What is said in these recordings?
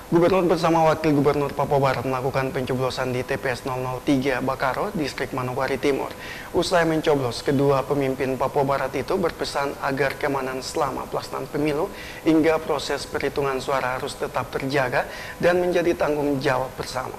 Gubernur bersama Wakil Gubernur Papua Barat melakukan pencoblosan di TPS 003 Bakaro, Distrik Manokwari Timur. Usai mencoblos, kedua pemimpin Papua Barat itu berpesan agar keamanan selama pelaksanaan pemilu hingga proses perhitungan suara harus tetap terjaga dan menjadi tanggung jawab bersama.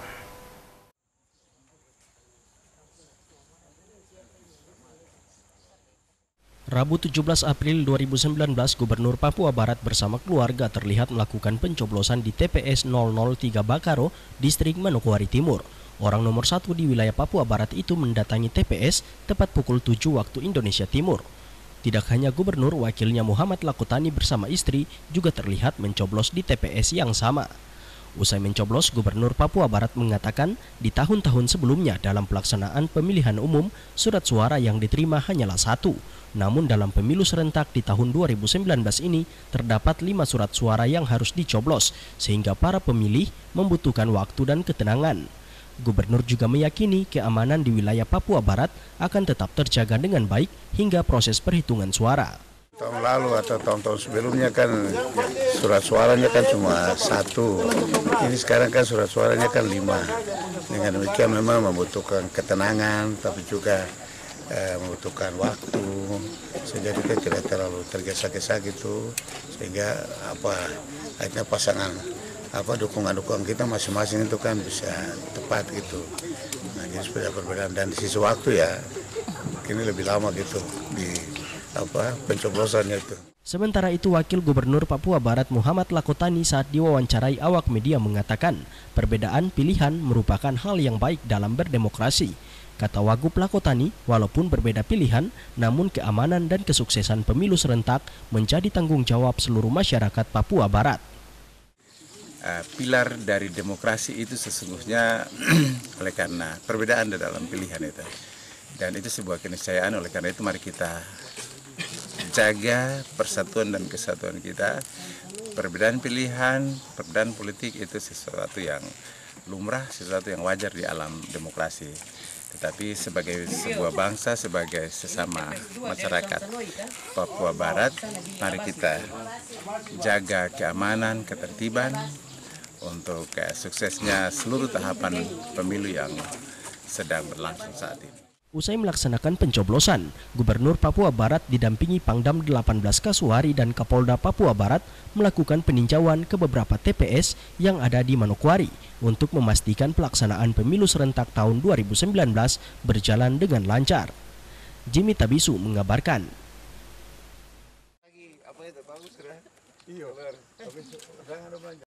Rabu 17 April 2019, Gubernur Papua Barat bersama keluarga terlihat melakukan pencoblosan di TPS 003 Bakaro, Distrik Manokwari Timur. Orang nomor 1 di wilayah Papua Barat itu mendatangi TPS tepat pukul 7 waktu Indonesia Timur. Tidak hanya gubernur, wakilnya Muhammad Lakotani bersama istri juga terlihat mencoblos di TPS yang sama. Usai mencoblos, Gubernur Papua Barat mengatakan di tahun-tahun sebelumnya dalam pelaksanaan pemilihan umum, surat suara yang diterima hanyalah 1. Namun dalam pemilu serentak di tahun 2019 ini, terdapat 5 surat suara yang harus dicoblos, sehingga para pemilih membutuhkan waktu dan ketenangan. Gubernur juga meyakini keamanan di wilayah Papua Barat akan tetap terjaga dengan baik hingga proses perhitungan suara. Tahun lalu atau tahun-tahun sebelumnya kan surat suaranya kan cuma 1. Ini sekarang kan surat suaranya kan 5. Dengan demikian memang membutuhkan ketenangan, tapi juga membutuhkan waktu, sehingga kita tidak terlalu tergesa-gesa gitu, sehingga akhirnya pasangan dukungan-dukungan kita masing-masing itu kan bisa tepat gitu. Nah, jadi sudah perbedaan dan di sisi waktu ya, ini lebih lama gitu di pencoblosannya itu. Sementara itu, Wakil Gubernur Papua Barat Muhammad Lakotani saat diwawancarai awak media mengatakan perbedaan pilihan merupakan hal yang baik dalam berdemokrasi. Kata Wagub Lakotani, walaupun berbeda pilihan, namun keamanan dan kesuksesan pemilu serentak menjadi tanggung jawab seluruh masyarakat Papua Barat. Pilar dari demokrasi itu sesungguhnya oleh karena perbedaan dalam pilihan itu. Dan itu sebuah keniscayaan, oleh karena itu mari kita jaga persatuan dan kesatuan kita. Perbedaan pilihan, perbedaan politik itu sesuatu yang lumrah, sesuatu yang wajar di alam demokrasi. Tetapi sebagai sebuah bangsa, sebagai sesama masyarakat Papua Barat, mari kita jaga keamanan, ketertiban untuk suksesnya seluruh tahapan pemilu yang sedang berlangsung saat ini. Usai melaksanakan pencoblosan, Gubernur Papua Barat didampingi Pangdam 18 Kasuari dan Kapolda Papua Barat melakukan peninjauan ke beberapa TPS yang ada di Manokwari untuk memastikan pelaksanaan pemilu serentak tahun 2019 berjalan dengan lancar. Jimmy Tabisu mengabarkan.